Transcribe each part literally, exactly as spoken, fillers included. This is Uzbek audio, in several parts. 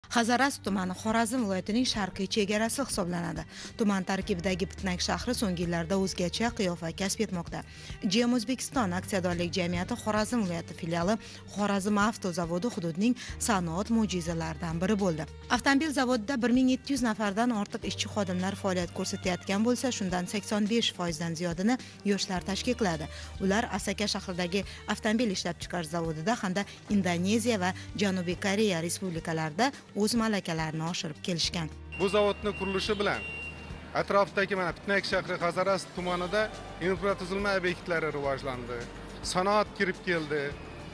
Hazaras tumani Xorazm viloyatining sharqiy chegarasi hisoblanadi. Tuman tarkibidagi Pitnak shahri so'nggi yillarda o'zgacha qiyofa kasb etmoqda. Jem O'zbekiston aksiyadorlik jamiyati Xorazm viloyati filiali Xorazm avto zavodi hududining sanoat mo'jizalaridan biri bo'ldi. Avtomobil zavodida bir ming yetti yuz nafardan ortiq ishchi xodimlar faoliyat ko'rsatayotgan bo'lsa, shundan sakson besh foizdan ziyodini yoshlar tashkil qiladi. Ular Asaka shahridagi avtomobil ishlab chiqarish zavodida hamda Indoneziya va Janubiy Koreya respublikalarida o'z malakalarini oshirib kelishgan. Bu zavodning qurilishi bilan atrofdagi mana Pitnak shahri Hazaras tumanida infratuzilma obyektlari rivojlandi. Sanoat kirib keldi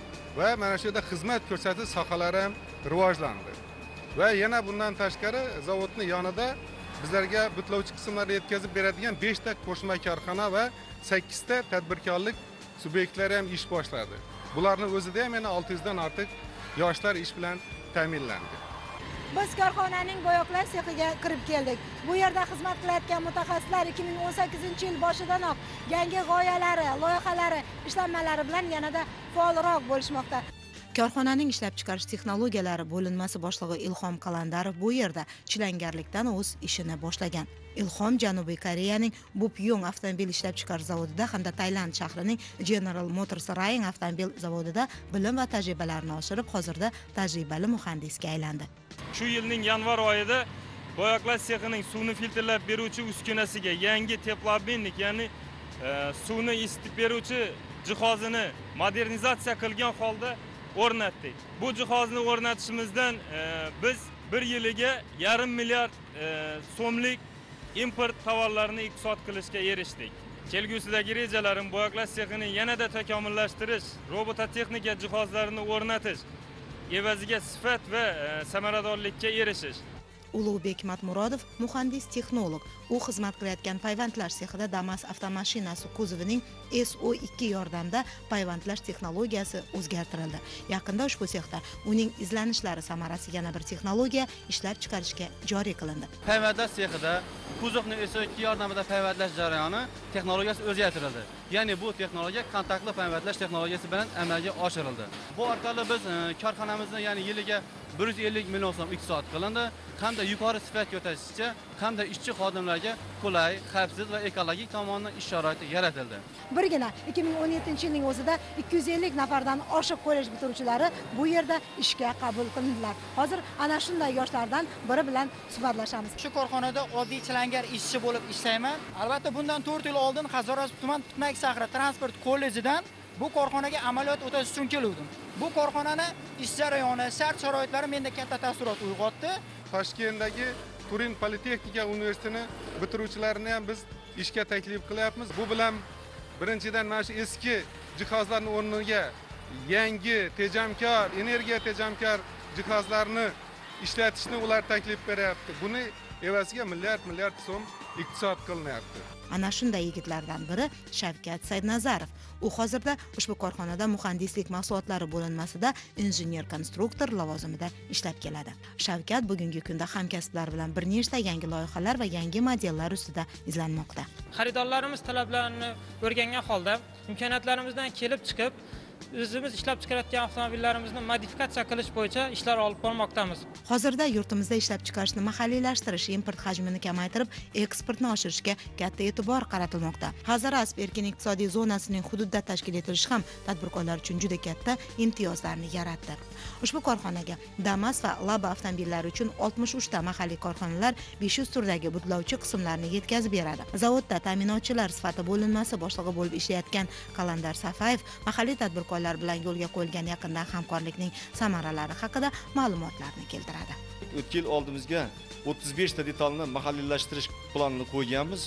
va mana shu yerda xizmat ko'rsatish sohalari ham rivojlandi. Va yana bundan tashqari zavodning yonida bizlarga butlovchi qismlarni yetkazib beradigan besh ta qo'shma korxona va sakkiz ta tadbirkorlik subyektlari ham ish boshladi. Bularning o'zida ham yana olti yuz dan ortiq yoshlar ish bilan ta'minlandi. Biz korxonaning bo'yoqlash sexiga kirib keldik. Bu yerda xizmat qilayotgan mutaxassislar ikki ming o'n sakkizinchi yil boshidanoq yangi g'oyalari, loyihalari, ishlanmalari bilan yanada faolroq bo'lishmoqda. Korxonaning ishlab chiqarish texnologiyalari bo'linmasi boshlig'i Ilhom Qalandarov bu yerda chilangarlikdan o'z ishini boshlagan. Ilhom Janubiy Koreyaning Bupyong avtomobil ishlab chiqarish zavodida hamda Tailand shahrining General Motors Raying avtomobil zavodida bilim va tajribalarini oshirib, hozirda tajribali muhandisga aylandi. Shu yilning yanvar oyida bo'yoqlash sexining suvni filtrlab beruvchi uskunasiga yangi teplobinnik, ya'ni e, suvni isitib beruvchi jihozini modernizatsiya qilgan holda o'rnatdik. Bu jihozni o'rnatishimizdan e, biz bir yiliga yarim milliard e, so'mlik import tovarlarini iqtisod qilishga erishdik. Kelgusidagi rejalarim bo'yoqlash sexini yanada takomillashtirish, robototexnika jihozlarini o'rnatish, evaziga sifat va e, samaradorlikka erishish. Ulug'bek Matmurodov muhandis-texnolog. U xizmat qilayotgan payvandlash sexida Damas avtomashinasi kuzovining S O ikki yordamida payvandlash texnologiyasi o'zgartirildi. Yaqinda ushbu sexda uning izlanishlari samarasi yana bir texnologiya ishlab chiqarishga joriy qilindi. Payvandlash sexida kuzovning S O ikki yordamida payvandlash jarayoni texnologiyasi o'zgartirildi. Ya'ni bu texnologiya kontaktli payvandlash texnologiyasi bilan amalga oshirildi. Bu orqali biz e, korxonamizni, ya'ni yiliga bir yuz ellik million so'm iqtisod qilindi, hamda yuqori sifat ko'tarishcha, hamda ishchi xodimlarga qulay, xavfsiz va ekologik tomondan ish sharoiti yaratildi. Birgina ikki ming o'n yettinchi yilning o'zida ikki yuz ellik nafardan oshiq kollej bitiruvchilari bu yerda ishga qabul qilindilar. Hozir ana shunday yoshlardan biri bilan suhbatlashamiz. Shu korxonada oddiy chilangar ishchi bo'lib ishlayman. Albatta bundan to'rt yil oldin Hazaras tuman Pitnak shahri transport kollejidan bu korxonaga amaliyot o'tash uchun keldim. Bu korxonani ish jarayoni, shart-sharoitlari menda katta taassurot uyg'otdi. Toshkentdagi Turin Politexnika universitetini bitiruvchilarini ham biz ishga taklif qilyapmiz. Bu bilan birinchidan mana shu eski jihozlarning o'rniga yangi tejamkor, energiya tejamkor jihozlarni ishlatishni ular taklif beryapti. Buni evaziga milliard milliard so'm iqtisod qilinyapti. Ana shunday yigitlardan biri Shavkat Saidnazarov. U hozirda ushbu korxonada muhandislik mahsulotlari bo'linmasida injener-konstruktor lavozimida ishlab keladi. Shavkat bugungi kunda hamkasblar bilan bir nechta yangi loyihalar va yangi modellar ustida izlanmoqda. Xaridorlarimiz talablarini o'rgangan holda imkoniyatlarimizdan kelib chiqib, o'zimiz ishlab chiqarayotgan avtomobillarimizni modifikatsiya qilish bo'yicha ishlar olib bormoqdamiz. Hozirda yurtimizda ishlab chiqarishni mahalliylashtirish, import hajmini kamaytirib, eksportni oshirishga katta e'tibor qaratilmoqda. Hazaras erkin iqtisodiy zonasining hududida tashkil etilishi ham tadbirkorlar uchun juda katta imtiyozlarni yaratdi. Ushbu korxonaga Damas va Laba avtomobillari uchun oltmish uch ta mahalliy korxonalar besh yuz turdagi butlovchi qismlarni yetkazib beradi. Zavodda ta'minotchilar sifati bo'linmasi boshlig'i bo'lib ishlayotgan Qalandar Safayev mahalliy tadbirkorlar bilan yo'lga qo'yilgan yaqindan hamkorlikning samaralari haqida ma'lumotlarni keltiradi. O'tgan yil oldimizga o'ttiz besh ta detalni mahalliylashtirish planini qo'yganmiz.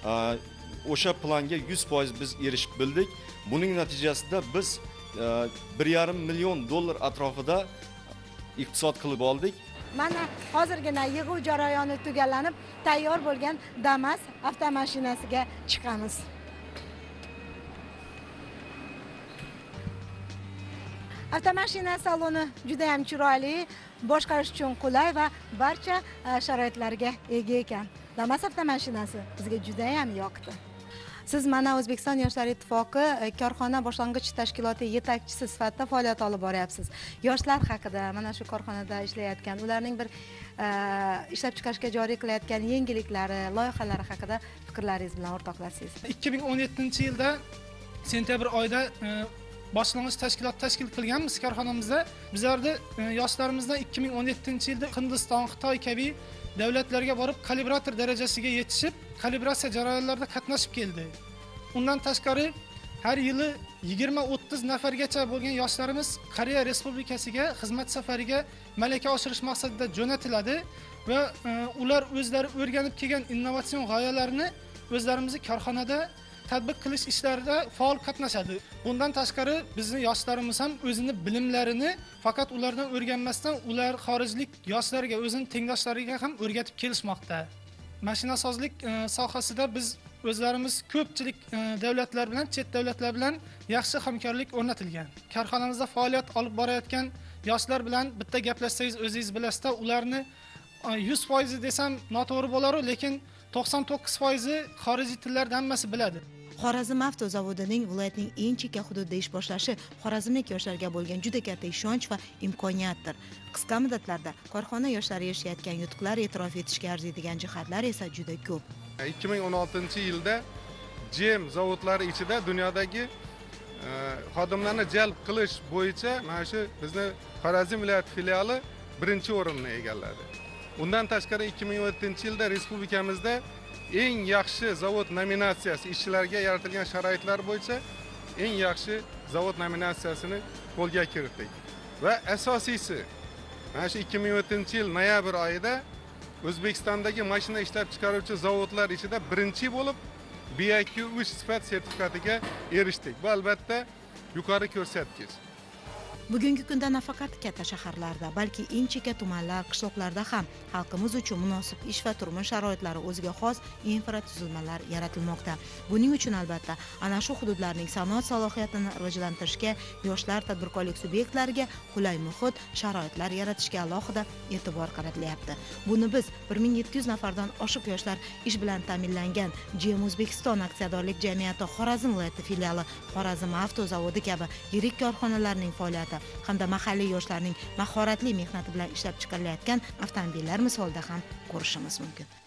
O'sha planga yuz foiz biz erishib bildik. Buning natijasida biz bir yarim million dollar atrofida iqtisod qilib oldik. Mana hozirgina yig'uv jarayoni tugallanib, tayyor bo'lgan Damas avtomashinasiga chiqamiz. Avtomashina saloni juda ham chiroyli, boshqarish uchun qulay va barcha sharoitlarga ega ekan. Damas avtomashinasi bizga juda ham yoqdi. Siz mana O'zbekiston Yoshlar ittifoqi korxona boshlang'ich tashkiloti yetakchisi sifatida faoliyat olib boryapsiz. Yoshlar haqida, mana shu korxonada ishlayotgan, ularning bir ishlab chiqarishga joriy qilayotgan yengilliklari, loyihalari haqida fikrlaringiz bilan o'rtoqlashsangiz. ikki ming o'n yettinchi yilda sentyabr oyida boshlang'ich tashkilot tashkil qilganmiz korxonamizda. Bizlarda yoshlarimizdan ikki ming o'n yettinchi yilda Hindiston, Xitoy kabi davlatlarga borib kalibrator darajasiga yetishib, kalibratsiya jarayonlarida qatnashib keldi. Undan tashqari har yili yigirma o'ttiz nafargacha bo'lgan yoshlarimiz Koreya Respublikasiga xizmat safariga malaka oshirish maqsadida jo'natiladi va ular o'zlari o'rganib kelgan innovatsion g'oyalarni o'zlarimizning korxonada tatbiq qilish ishlarida faol qatnashadi. Bundan tashqari bizning yoshlarimiz ham o'zini bilimlarini faqat ulardan o'rganmasdan, ular xorijlik yoshlarga, o'zining tengdoshlariga ham o'rgatib kelishmoqda. Mashinasozlik sohasida biz o'zlarimiz ko'pchilik davlatlar bilan, chet davlatlar bilan yaxshi hamkorlik o'rnatilgan. Korxonamizda faoliyat olib borayotgan yoshlar bilan bitta gaplashsangiz o'zingiz bilasizda, ularni yuz foiz desam noto'g'ri bo'lar, lekin to'qson to'qqiz foiz xorijiy tillarni hammasi biladi. Xorazm avtozavodining viloyatning eng chekka hududida ish boshlashi xorazmlik yoshlarga bo'lgan juda katta ishonch va imkoniyatdir. Qisqa muddatlarda korxona yoshlari erishayotgan yutuqlar e'tirof etishga arziydigan jihatlar esa juda ko'p. ikki ming o'n oltinchi yilda G M zavodlari ichida dunyodagi xodimlarni jalb qilish bo'yicha mana shu bizni Xorazm viloyat filiali birinchi o'rinni egalladi. Undan tashqari ikki ming o'n yettinchi yilda respublikamizda eng yaxshi zavod nominatsiyasi, ishchilarga yaratilgan sharoitlar bo'yicha eng yaxshi zavod nominatsiyasini qo'lga kiritdik. Va asosiysi, mana shu ikki ming o'n yettinchi yil noyabr oyida O'zbekistondagi mashina ishlab chiqaruvchi zavodlar ichida birinchi bo'lib B I Q uch sifat sertifikatiga erishdik. Bu albatta yuqori ko'rsatkich. Bugungi kunda nafaqat katta shaharlarda, balki eng chekka tumanlar, qishloqlarda ham xalqimiz uchun munosib ish va turmush sharoitlari, o'ziga xos infratuzilmalar yaratilmoqda. Buning uchun albatta ana shu hududlarning sanoat salohiyatini rivojlantirishga, yoshlar tadbirkorlik subyektlariga qulay muhit, sharoitlar yaratishga alohida e'tibor qaratilyapti. Buni biz bir ming yetti yuz nafardan oshiq yoshlar ish bilan ta'minlangan G M O'zbekiston aksiyadorlik jamiyati Xorazm viloyati filiali, Xorazm avtozavodi kabi yirik korxonalarning faoliyati hamda mahalliy yoshlarning mahoratli mehnati bilan ishlab chiqarilayotgan avtomobillar misolida ham ko'rishimiz mumkin.